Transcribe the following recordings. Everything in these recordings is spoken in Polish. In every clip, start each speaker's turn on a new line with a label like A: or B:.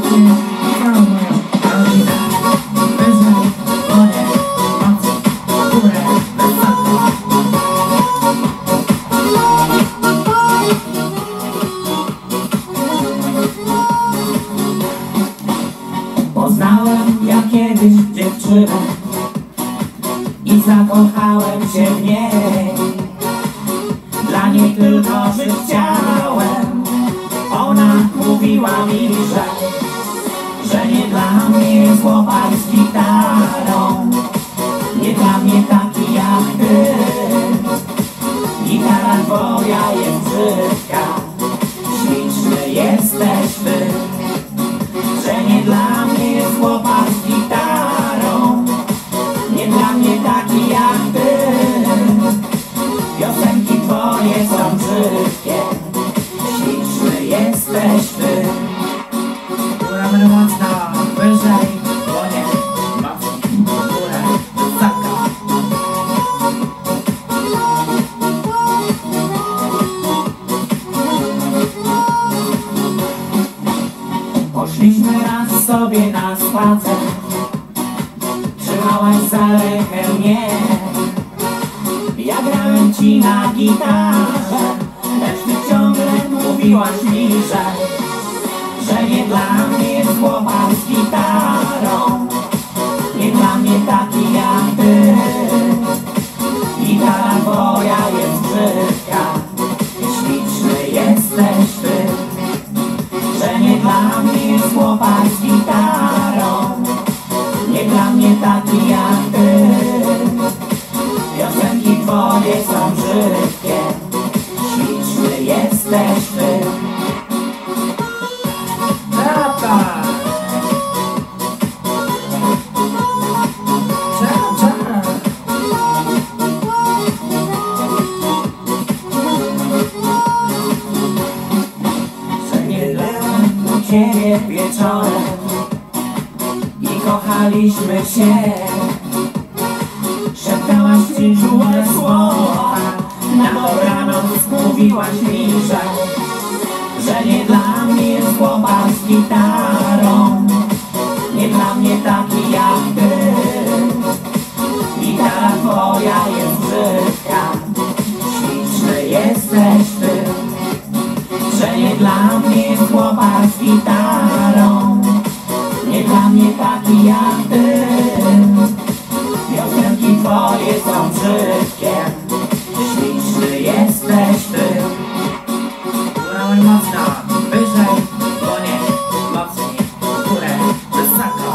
A: mnie i całą moją rodzinę. Wyżej, dłonie, mocy, w górę, wysoko. Poznałem ja kiedyś dziewczynę i zakochałem się w niej. Dla niej tylko żyć chciałem. Ona mówiła mi, że nie dla mnie jest chłopak z gitarą. Nie dla mnie taki jak ty. Gitara twoja jest brzydka, śliczny jesteś ty. Że nie dla mnie jest chłopak z gitarą. Nie dla mnie taki jak ty. Piosenki twoje są brzydkie, śliczny jesteś ty. Góramy mocno, wyżej, dłonie, mocno, w górę, wysoko. Poszliśmy raz sobie na spacer. Trzymałaś za rękę mnie. Ja grałem ci na gitarze, lecz ty ciągle mówiłaś mi, że nie dla mnie jest chłopak z gitarą. Nie dla mnie taki jak ty. Gitara twoja jest brzydka, śliczny jesteś ty. Że nie dla mnie jest chłopak z gitarą. Nie dla mnie taki jak ty. Piosenki twoje są brzydkie, śliczny jesteś ty. Tata! Że nie byłem u ciebie wieczorem i kochaliśmy się. Szeptałaś ci czułe słowa, na dobranoc mówiłaś mi, że nie dla mnie jest chłopak z gitarą. Nie dla mnie taki jak ty. Gitara twoja jest brzydka, śliczny jesteś ty. Że nie dla mnie jest chłopak z gitarą. Nie dla mnie taki jak ty. Piosenki twoje są brzydkie, śliczny jesteś ty. Górę mocno, wyżej, dłonie, mocniej, w górę, wysoko.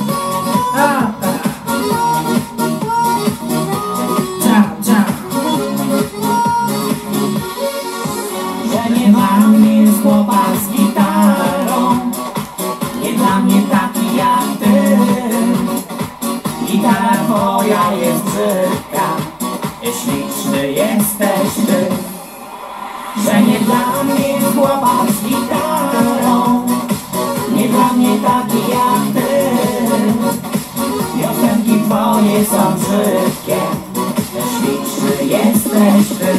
A: Że nie dla mnie jest chłopak z gitarą. Nie dla mnie taki jak ty. Gitara twoja jest brzydka, śliczny jesteś ty. Że nie dla mnie jest chłopak z gitarą. Nie dla mnie taki jak ty. Piosenki twoje są brzydkie, śliczny jesteś ty.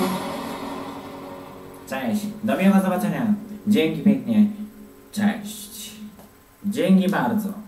A: Cześć, do miłego zobaczenia. Dzięki pięknie. Cześć. Dzięki bardzo.